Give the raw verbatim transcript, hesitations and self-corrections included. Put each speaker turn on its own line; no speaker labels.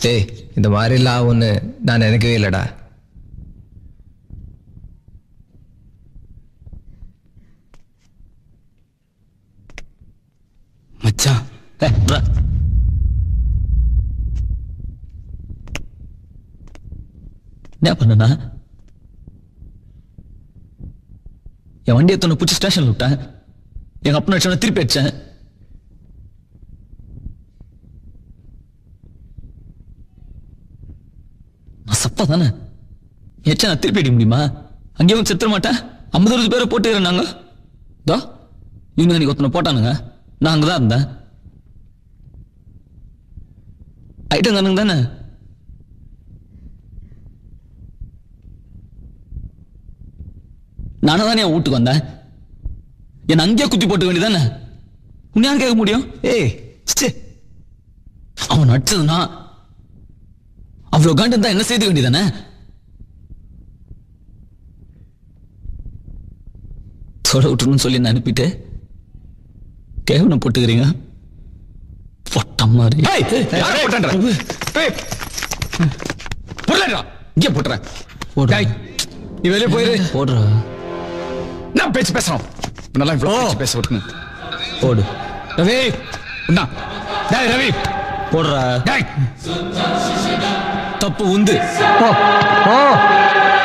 டேய் இந்த மாதிரிலாம் ஒன்று நான் நினைக்கவே இல்லைடா.
மச்சான் என்ன பண்ணனா? என் வண்டி எத்தனை பிடிச்சி ஸ்டேஷன்ல விட்டேன். எங்க அப்பா அடிச்சவன திருப்பி அடிச்சேன். நான் சப்பா தானே எச்சா நான் திருப்பி அடிக்க முடியுமா? அங்கேயும் செத்துற மாட்டேன். ஐம்பது அறுபது பேரை போட்டு இருந்தாங்க. தோ இவங்க அன்னைக்கு ஒருத்தனை போட்டானுங்க. நான் அங்கதான் இருந்தேன். ஐட்டம் தானுங்க தானே. நானும் தானே என் வீட்டுக்கு வந்தேன். என்ன அங்கேயே குத்தி போட்டுக்க வேண்டியதானே. உன்னையாரு கேட்க முடியும்?
ஏய்
அவன் நடிச்சதுன்னா அவ்வளவு காண்டு இருந்தா என்ன செய்து வேண்டியதானே. தொட விட்டுருன்னு சொல்லி நான் அனுப்பிட்டு கேவனை போட்டுக்கிறீங்க. பொட்ட மாதிரி
இங்கே போட்டுறேன். நீ வெளியே போயிரு.
போடுற
நான் பேச்சு பேசுறோம். நல்லா இவ்வளவு பேச விட்டுங்க.
போடு
ரவி. டேய் ரவி
போடுற.
டேய்
தப்பு உந்து.
ஓ ஓ